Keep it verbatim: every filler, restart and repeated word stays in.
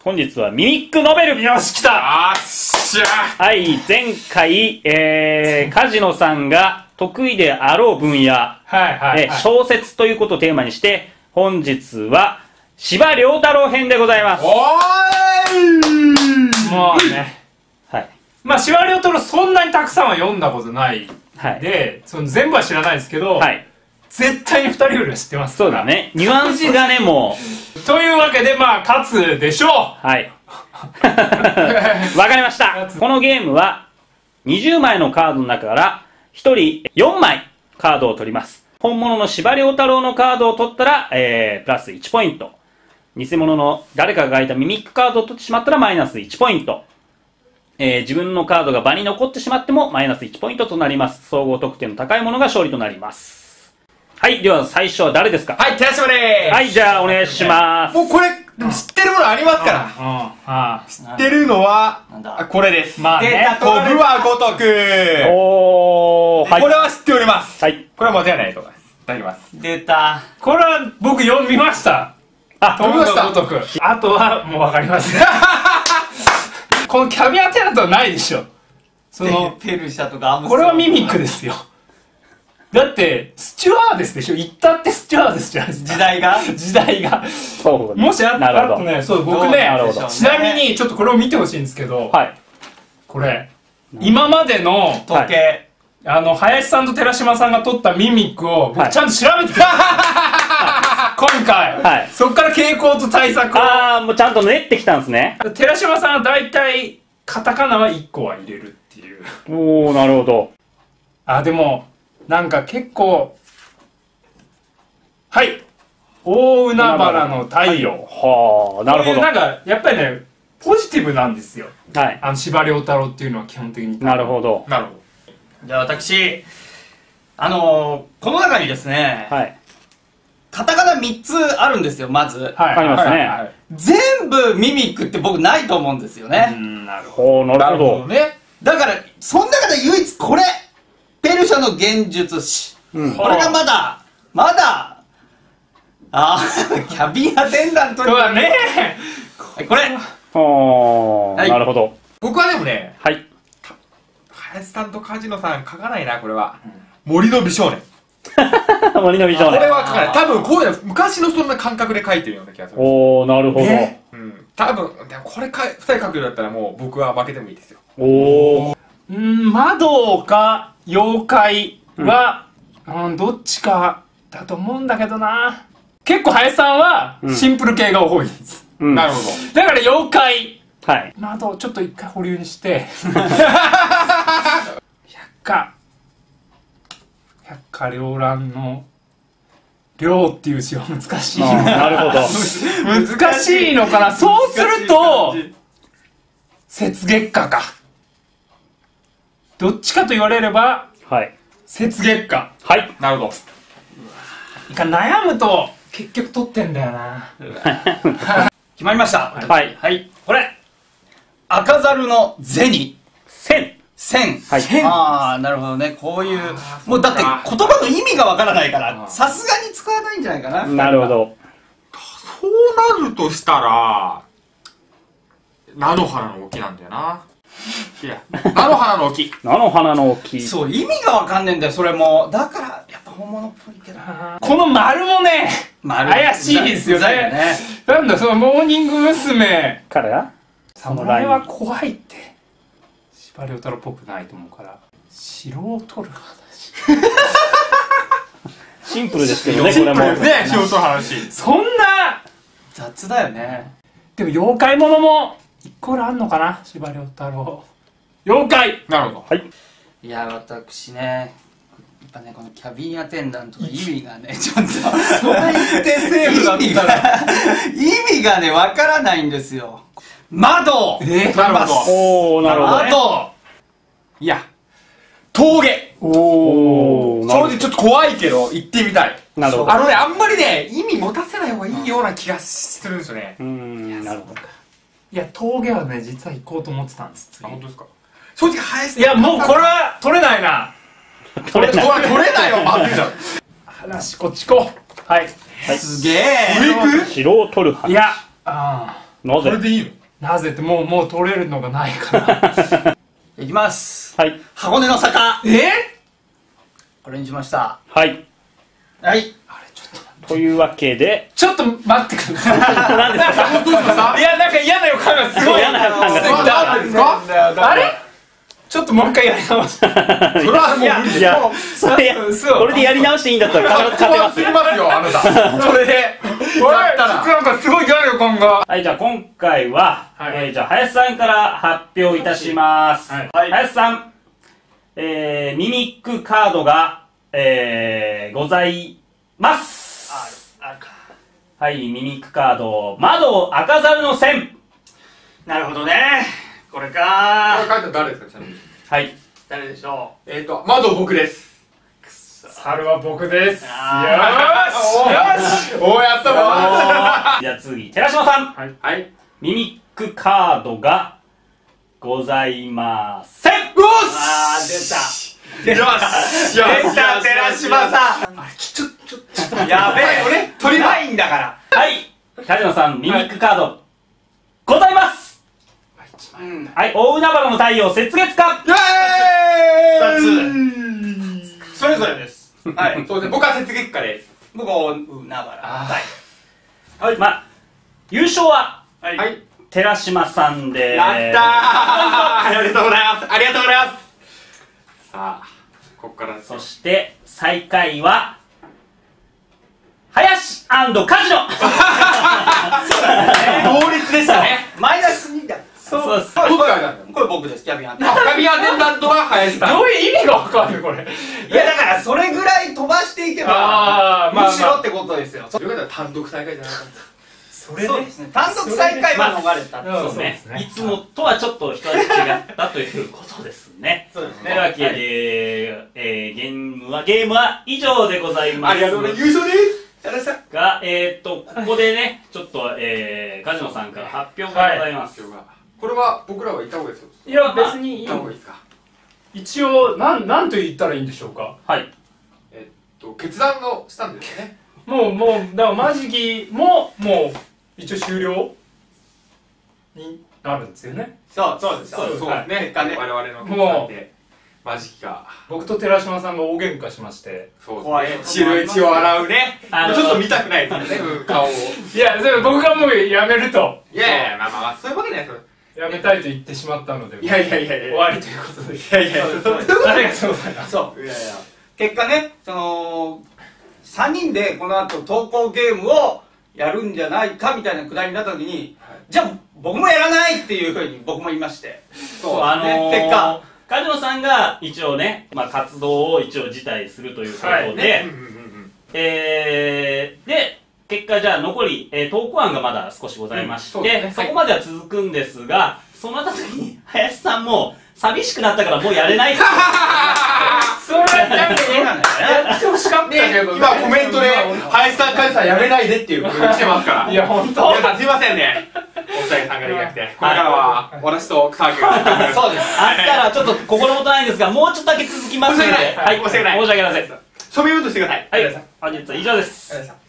本日はミミックノベル。 よし、来た。 あっしゃ。 はい、前回、えー、カジノさんが得意であろう分野、 はいはい、はい、 えー小説ということをテーマにして、本日は司馬遼太郎編でございます。 おーい。 もうね。 はい。 まあ、司馬遼太郎そんなにたくさんは読んだことない。 はい。 で、その全部は知らないですけど、 はい。 絶対に二人よりは知ってますから。 そうだね。ニュアンスがね、もう。というわけで、まあ、勝つでしょう。 はい。わかりました。このゲームは、にじゅうまいのカードの中から、ひとりよんまいカードを取ります。本物の司馬遼太郎のカードを取ったら、えー、プラスいちポイント。偽物の誰かが書いたミミックカードを取ってしまったらマイナスいちポイント。えー、自分のカードが場に残ってしまってもマイナスいちポイントとなります。総合得点の高いものが勝利となります。はい、では最初は誰ですか？ はい、寺島でーす。 はい、じゃあお願いします。 もうこれ、でも知ってるものありますから。 うん、あ知ってるのは、 なんだあこれです。 まあね。 飛ぶはごとく。 おー、はい。 これは知っております。 はい。 これは間違いないと思います。いただきます。 出た。 これは僕読みました。 あ、 飛ぶがごとく。あとはもうわかりません。このキャビアテナントはないでしょ。その、 ペルシャとかアムスこれはミミックですよ。だって、スチュワーデスでしょ。言ったってスチュワーデスじゃないですか。 時代が時代が。 そうもしあったらね、そう、僕ね、 なるほどちなみにちょっとこれを見てほしいんですけど、 はい。 これ、今までの、 時計。 あの、林さんと寺島さんが撮ったミミックを、 はい僕ちゃんと調べてきた。今回。 はいそっから傾向と対策を。 あー、もうちゃんと練ってきたんですね。 寺島さんは大体、カタカナはいっこは入れるっていう。 おー、なるほど。 あ、でも、なんか結構、はい。大海原の太陽。 はあ、なるほど。 こういうなんか、やっぱりね、ポジティブなんですよ。 はい。 あの、司馬遼太郎っていうのは基本的に。 なるほど。 なるほど。 じゃあ私、あのー、この中にですね、 はい。 カタカナみっつあるんですよ、まず。 はい。 ありますねはいはいはい全部ミミックって僕ないと思うんですようね。 ん、なるほど。 ほう、なるほど。 ね。 だから、その中で唯一これペルシャの幻術師。 うん。 これがまだ、まだ、あー、キャビンアテンダントに。 そうだね。 はいこれはあ、 はいなるほど。 僕はでもね、 はい。 林さんとカジノさん書かないな、これは。森の美少年。 森の美少これ年。 は書かない。多分こういうの昔のそんな感覚で書いてるような気がする。 おー、なるほど。 ねうん。多分、でもこれか二人書くようだったらもう僕は負けてもいいですよ。 おー。 うん、窓か妖怪は、うん、どっちかだと思うんだけどな。結構林さんはうんシンプル系が多いんです。 うん。 なるほど。 だから妖怪、 はい。 窓をちょっと一回保留にして、百科、百科両覧の、両っていう字は難しいあーなるほど。 難しいのかな。そうすると、雪月花か。どっちかと言われれば、 はい。 雪月花。 はい。 なるほど。 いか悩むと、結局取ってんだよな。 決まりました。 はい。 はい。これ、赤猿の銭。 千。 線。 はいああ、なるほどね。こういう、もうだって言葉の意味がわからないから、さすがに使わないんじゃないかな。 なるほど。 そうなるとしたら、菜の花の沖なんだよな。いや、菜の花の沖。 菜の花の大きい。 そう、意味がわかんねえんだよ、それも。だから、やっぱ本物っぽいけど。 この丸もね、 丸怪しいですようざいよねね。 なんだ、そのモーニング娘。 からそのライン。 侍は怖いって。司馬遼太郎っぽくないと思うから。城を取る話。 シンプルですけどね、これも。 ね、仕事の話。 そんな、 雑だよね。 でも妖怪ものも、一個ぐらいあんのかな、司馬遼太郎。妖怪なるほど。 はい。 いや、私ね、やっぱね、このキャビンアテンダントの意味がね、ちょっと、そう言ってセーフだったら、意味がね、わからないんですよ。窓えなるほど。 おー、なるほど。 窓いや、峠。 おー、なるほ正直ちょっと怖いけど、行ってみたい。 ど。なるほど。 あのね、あんまりね、意味持たせない方がいいような気がするんですよね。 うーん、なるほど。 いや、峠はね、実は行こうと思ってたんです、次あ、本当ですか。正直、林いや、もうこれは取れないな。 取れない。 取れ取れないわ、まずいじゃん。 話、こっち行こう。はい。 すげえ。 上行く城を取る話。 いや、あなぜそれでいいの？ なぜってもうもう取れるのがないからいきます。 はい。 箱根の坂。 えこれにしました。 はい。 はいというわけで、 ちょっと待ってください何ですか？ どうしました？ いやなんか嫌な予感がすごい嫌な予感がしてきた。 何ですか？ あれちょっともう一回やり直してそれはもう無理ですいや、それ、 そうこれでやり直していいんだったら必ず勝てますよ。 すぎますよ、あなた。 それでおいやったらなんかすごい嫌な予感が。 はい、じゃあ今回は、 はいえー、じゃあ林さんから発表いたします。 はい林さん、えー、ミミックカードが、えー、ございます。 あるか。 はい、ミミックカード、窓を開かざるの線。 なるほどね。これかこれ書いたの誰ですか、ちなみに。 はい。 誰でしょえっと、窓僕です。 猿は僕です。よあーしよしおー、やったぞじゃあ次、寺島さん。 はい。 ミミックカードがございません。 よあー出た。 よしよし出た寺島さん。 あれ、ちょ、ちょ、ちょっと待って。 やべえ俺、取りまないんだから。 はい。寺島さん、ミミックカード、ございます。 うん。 はい、大海原の太陽、雪月花。 イェー二イそれぞれです。はい。 そうですね、僕は雪月花です。 僕はうながら。はい。 はい。まあ、優勝は、 はい。 はい。 寺島さんでーす。 やったーありがとうございますありがとうございますさあ、ここからですそして、最下位は、林カジノ同率でしたねマイナスにだ。 そうです。 どっちがなんだこれ僕です。キャビンアンテあ、キャビンアテンダントは林さんどういう意味がわかんないこれ。 いやだからそれぐらい飛ばしていけばあーまあまあむしろってことですよ。 よかったら単独大会じゃなかったそれそうですね。単独最下位は逃れた。 まあそうねそうですねいつもとはちょっと一味違ったということですね。 そうですというわけで、えー、ゲームは、ゲームは以上でございます。 ありがとうございます優勝です寺さん。 が、えーっと、ここでね、ちょっと、えー、カジノさんから発表がございます。 これは僕らは行った方がいいですよいや別にいい行った方がいいですか一応なんなんと言ったらいいんでしょうか。 はい。 えっと、決断をしたんですよねもうもうだからマジギももう一応終了になるんですよね。 そうそうです。 そうですね結果ね。 我々の決断でマジキが僕と寺島さんが大喧嘩しまして。 そう怖いですね血の血を洗うねあのちょっと見たくないですよね顔をいやそれ僕がもうやめるといやいやまあまあまあそういうわけないですよやめたいと言ってしまったのでいやいやいやいや終わりということで。 いやいやそうですそうありがとうございます。 そう。いやいや。結果ね、そのさんにんでこの後投稿ゲームをやるんじゃないかみたいなくだりになった時に、じゃあ僕もやらないっていうふうに僕も言いまして。 そう、あのー、 結果カジノさんが一応ね、まあ、活動を一応辞退するということで、 はいねうんうんうんうんえー、で、結果じゃあ残り、えー、投稿案がまだ少しございまして、 うんそうですねそこまでは続くんですが、そうなった時に、林さんも寂しくなったからもうやれないってそれはなんかそうなんだよね。 やってほしかったけどね。 今コメントで林さん梶さんやめないでっていうコメント来てますからいや本当。 皆さんすいませんねお二人さんができなくてこれからは私と草木がそうです。 あったらちょっと心もとないんですが、もうちょっとだけ続きますので、 申し訳ないはい、 申し訳ない申し訳ありません。 署名運動してくださいはい、本日は以上です。 ありがとうございました